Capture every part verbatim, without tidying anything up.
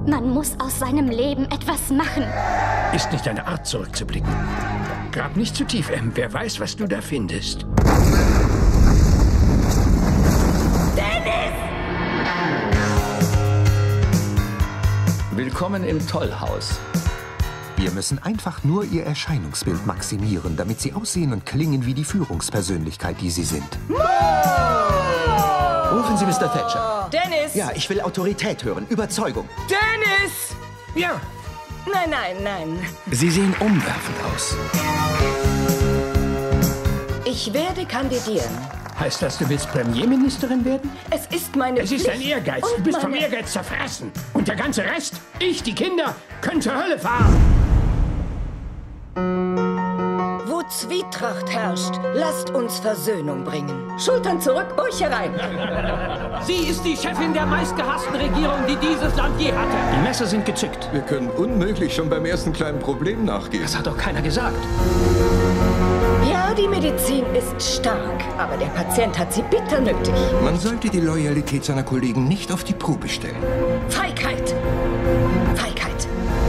Man muss aus seinem Leben etwas machen. Ist nicht deine Art, zurückzublicken. Grab nicht zu tief, Em. Wer weiß, was du da findest. Dennis! Willkommen im Tollhaus. Wir müssen einfach nur ihr Erscheinungsbild maximieren, damit sie aussehen und klingen wie die Führungspersönlichkeit, die sie sind. Rufen Sie Mister Thatcher. Dennis! Ja, ich will Autorität hören, Überzeugung. Dennis! Ja. Nein, nein, nein. Sie sehen umwerfend aus. Ich werde kandidieren. Heißt das, du willst Premierministerin werden? Es ist meine Es ist Pflicht. dein Ehrgeiz. Und Du bist vom meine- Ehrgeiz zerfressen. Und der ganze Rest, ich, die Kinder, können zur Hölle fahren. Wo Zwietracht herrscht, lasst uns Versöhnung bringen. Schultern zurück, Bauch herein. Sie ist die Chefin der meistgehassten Regierung, die dieses Land je hatte. Die Messer sind gezückt. Wir können unmöglich schon beim ersten kleinen Problem nachgehen. Das hat doch keiner gesagt. Ja, die Medizin ist stark, aber der Patient hat sie bitter nötig. Man sollte die Loyalität seiner Kollegen nicht auf die Probe stellen. Feigheit! Feigheit!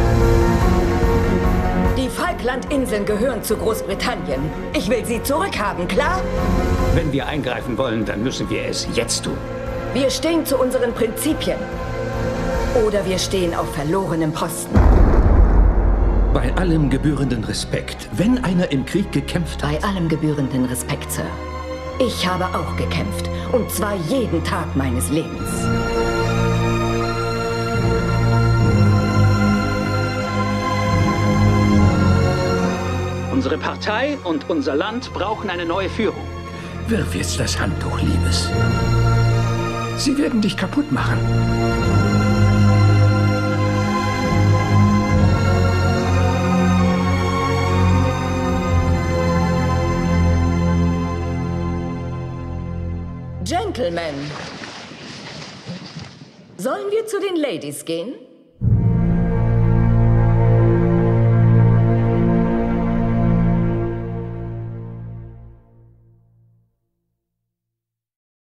Die Falklandinseln gehören zu Großbritannien. Ich will sie zurückhaben, klar? Wenn wir eingreifen wollen, dann müssen wir es jetzt tun. Wir stehen zu unseren Prinzipien. Oder wir stehen auf verlorenem Posten. Bei allem gebührenden Respekt, wenn einer im Krieg gekämpft hat, Bei allem gebührenden Respekt, Sir. Ich habe auch gekämpft. Und zwar jeden Tag meines Lebens. Unsere Partei und unser Land brauchen eine neue Führung. Wirf jetzt das Handtuch, Liebes. Sie werden dich kaputt machen. Gentlemen, sollen wir zu den Ladies gehen?